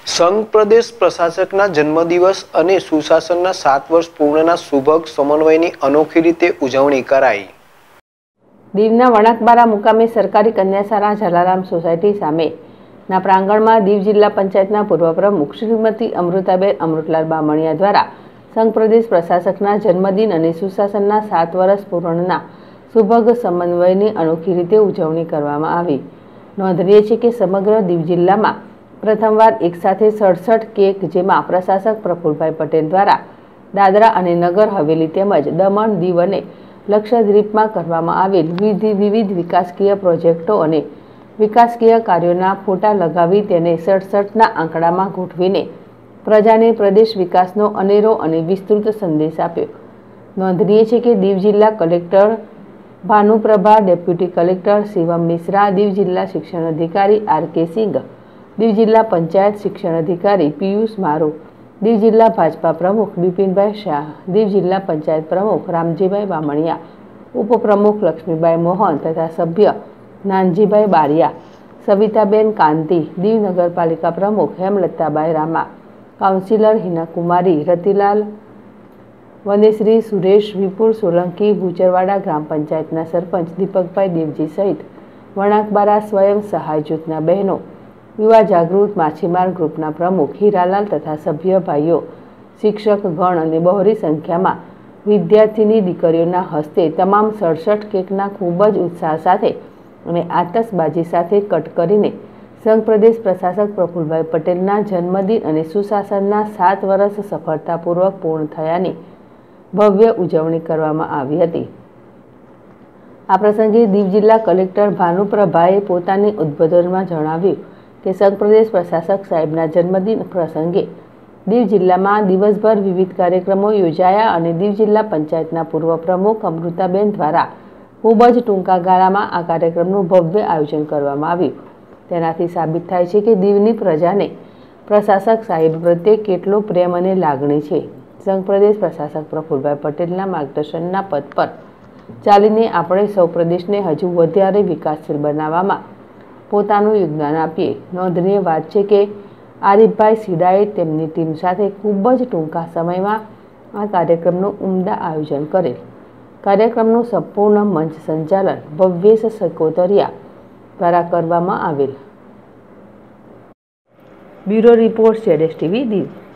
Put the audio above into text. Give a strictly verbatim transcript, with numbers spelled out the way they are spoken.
સંઘ પ્રદેશ પ્રશાસકના જન્મદિવસ અને સુશાસનના સાત વર્ષ પૂર્ણના સુભગ સમન્વયની અનોખી રીતે ઉજવણી કરાઈ। દીવના વણાકબારા મુકામે સરકારી કન્યા શાળા જલારામ સોસાયટી સામેના પ્રાંગણમાં દીવ જિલ્લા પંચાયતના પૂર્વ પ્રમુખ શ્રીમતી અમૃતાબેન અમૃતલાલ બામણિયા દ્વારા સંઘ પ્રદેશ પ્રશાસકના જન્મદિન અને સુશાસનના સાત વર્ષ પૂર્ણના સુભગ સમન્વયની અનોખી રીતે ઉજવણી કરવામાં આવી। નોંધનીય છે કે સમગ્ર દીવ જિલ્લામાં પ્રથમવાર એકસાથે સડસઠ કેક, જેમાં પ્રશાસક પ્રફુલભાઈ પટેલ દ્વારા દાદરા અને નગર હવેલી તેમજ દમણ, દીવ અને લક્ષદ્વીપમાં કરવામાં આવેલ વિવિધ વિવિધ વિકાસકીય પ્રોજેક્ટો અને વિકાસકીય કાર્યોના ફોટા લગાવી તેને સડસઠના આંકડામાં ગોઠવીને પ્રજાને પ્રદેશ વિકાસનો અનેરો અને વિસ્તૃત સંદેશ આપ્યો। નોંધનીય છે કે દીવ જિલ્લા collector Bhanuprabha, deputy collector Shivam Mishra, Diu જિલ્લા શિક્ષણ અધિકારી આર કે સિંઘ, દીવ જિલ્લા પંચાયત શિક્ષણ અધિકારી પિયુષ મારો, દીવ જિલ્લા ભાજપા પ્રમુખ બિપિનભાઈ શાહ, દીવ જિલ્લા પંચાયત પ્રમુખ રામજીભાઈ બામણિયા, ઉપપ્રમુખ લક્ષ્મીબાઈ મોહન તથા સભ્ય નાનજીભાઈ બારિયા, સવિતાબેન કાંતિ, દીવ નગરપાલિકા પ્રમુખ હેમલતાબાઈ રામા, કાઉન્સિલર હિનાકુમારી, રતિલાલ વનેશ્રી, સુરેશ, વિપુલ સોલંકી, ભૂચરવાડા ગ્રામ પંચાયતના સરપંચ દીપકભાઈ દેવજી સહિત વણાકબારા સ્વયં સહાય જૂથના બહેનો, યુવા જાગૃત માછીમાર ગ્રુપના પ્રમુખ હીરાલાલ તથા સભ્ય ભાઈઓ, શિક્ષક ગણ અને બહોળી સંખ્યામાં વિદ્યાર્થીની દીકરીઓના હસ્તે તમામ સડસઠ કેકના ખૂબ જ ઉત્સાહ સાથે અને આતશબાજી સાથે કટ કરીને સંઘ પ્રદેશ પ્રશાસક પ્રફુલભાઈ પટેલના જન્મદિન અને સુશાસનના સાત વર્ષ સફળતાપૂર્વક પૂર્ણ થયાની ભવ્ય ઉજવણી કરવામાં આવી હતી। આ પ્રસંગે દીવ જિલ્લા કલેક્ટર ભાનુપ્રભાએ પોતાની ઉદ્બોધનમાં જણાવ્યું કે સંઘ પ્રદેશ પ્રશાસક સાહેબના જન્મદિન પ્રસંગે દીવ જિલ્લામાં દિવસભર વિવિધ કાર્યક્રમો યોજાયા અને દીવ જિલ્લા પંચાયતના પૂર્વ પ્રમુખ અમૃતાબેન દ્વારા ખૂબ જ ટૂંકા ગાળામાં આ કાર્યક્રમનું ભવ્ય આયોજન કરવામાં આવ્યું। તેનાથી સાબિત થાય છે કે દીવની પ્રજાને પ્રશાસક સાહેબ પ્રત્યે કેટલો પ્રેમ અને લાગણી છે। સંઘ પ્રદેશ પ્રશાસક પ્રફુલભાઈ પટેલના માર્ગદર્શનના પદ પર ચાલીને આપણે સૌ પ્રદેશને હજુ વધારે વિકાસશીલ બનાવવામાં પોતાનું યોગદાન આપીએ। નોંધનીય વાત છે કે આરીફભાઈ સીડાએ તેમની ટીમ સાથે ખૂબ જ ટૂંકા સમયમાં આ કાર્યક્રમનું ઉમદા આયોજન કરેલ। કાર્યક્રમનું સંપૂર્ણ મંચ સંચાલન ભવ્યેશ સકોતરિયા દ્વારા કરવામાં આવેલ। બ્યુરો રિપોર્ટ, જેડેશ ટીવી દીવ।